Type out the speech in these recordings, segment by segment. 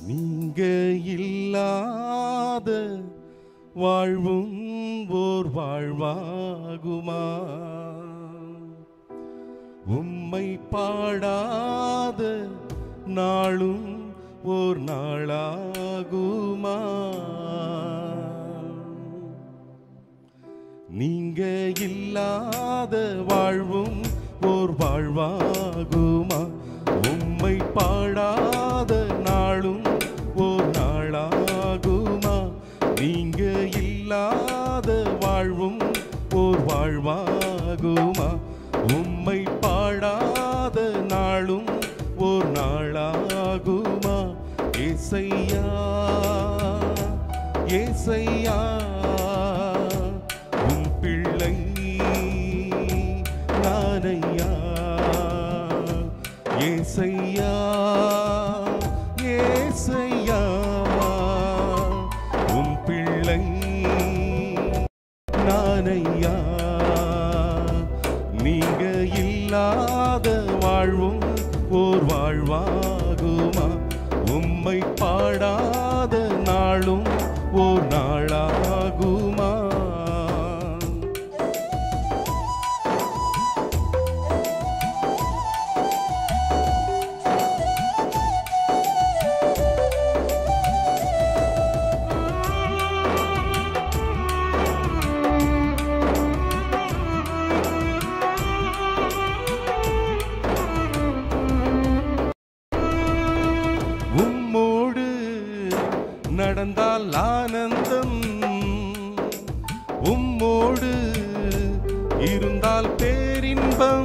நீங்க இல்லாத வாழ்வும் ஓர் வாழ்வாகுமா? உம்மை பாடாத நாளும் ஓர் நாளாகுமா? நீங்க இல்லாத வாழ்வும் ஓர் வாழ்வாகுமா? உம்மை பாடாத நாளும் ஓர் நாளாகுமா? நீங்க இல்லாத வாழ்வும் ஓர் வாழ்வாகுமா? உம்மை பாடாத நாளும் ஓர் நாளாகுமா? ஏசையா ஏசையா உம் பிள்ளை நானையா. ஏசையா ஏசையா உம் பிள்ளை நானையா. நீங்க இல்லாத வாழ்வும் ஓர் வாழ்வாகுமா? உம்மை பாடாத நாளும் ஓர் நாளாகுமா? உம்மோடு நடந்தால் ஆனந்தம், உம்மோடு இருந்தால் பேரின்பம்.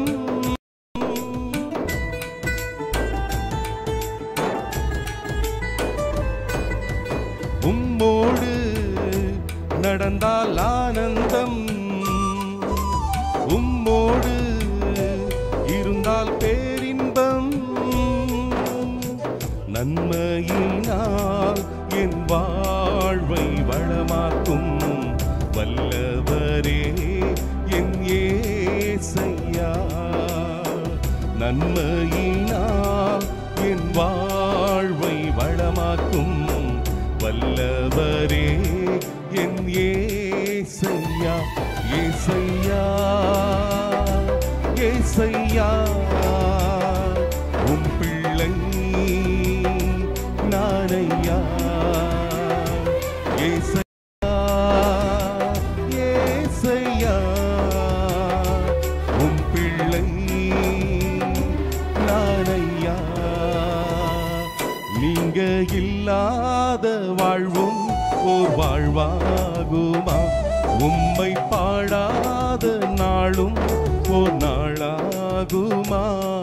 உம்மோடு நடந்தால் ஆனந்தம், உம்மோடு இருந்தால் பேரின்பம். நன்மையினால் என் வாழ்வை வளமாக்கும் வல்லவரே என் ஏசையா. நன்மையினால் என் வாழ்வை வளமாக்கும் வல்லவரே என் ஏசையா. ஏசையா ஏசையா உம் பிள்ளை நானையா. ஏசையா ஏசையா உம் பிள்ளை நானையா. நீங்க இல்லாத வாழ்வும் ஓர் வாழ்வாகுமா? உம்மை பாடாத நாளும் ஓர் நாளாகுமா?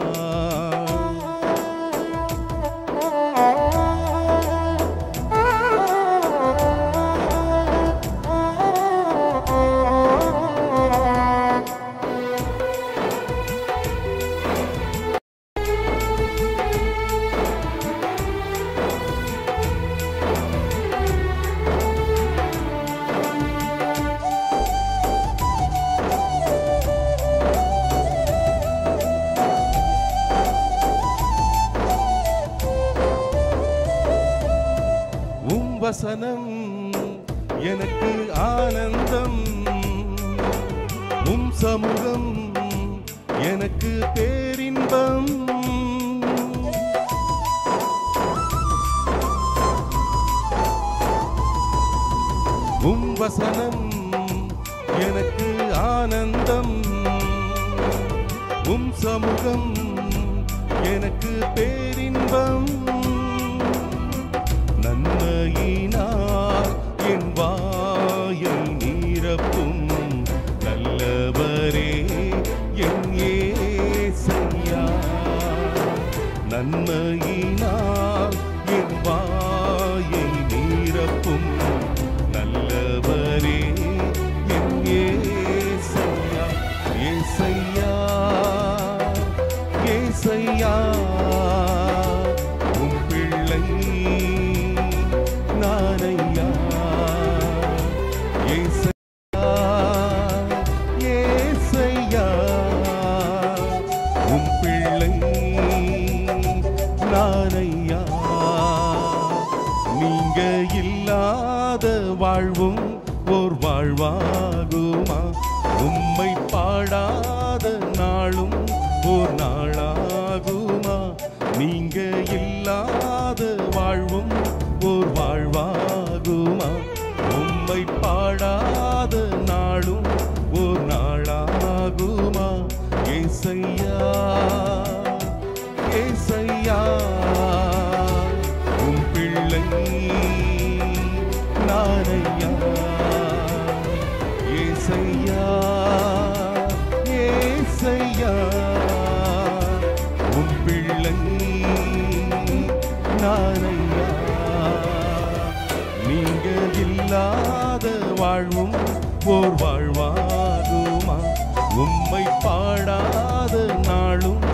வசனம் எனக்கு ஆனந்தம், உம் சமூகம் எனக்கு பேரின்பம். உம் வசனம் எனக்கு ஆனந்தம், உம் சமூகம் எனக்கு பேரின்பம். நன்மையினால் என் வாயை நீரப்பும் நல்லவரே என் ஏசையா. நன்மையினால் என் வாயை நீரப்பும் நல்லவரே என் ஏசையா. ஏசையா ஏசையா வாழ்வும் ஓர் வாழ்வாகுமா? உம்மை பாடாத நாளும் ஓர் நாளாகுமா? நீங்க இல்லாத வாழ்வும் ஓர் வாழ்வாகுமா? உம்மை பாடாத நாளும் ஓர் நாளாகுமா? ஏசையா ஏசையா உம் பிள்ளை நானையா. ஏசையா ஏசையா உம் பிள்ளை நானையா. நீங்க இல்லாத வாழ்வும் ஓர் வாழ்வாகுமா? உம்மை பாடாத நாளும்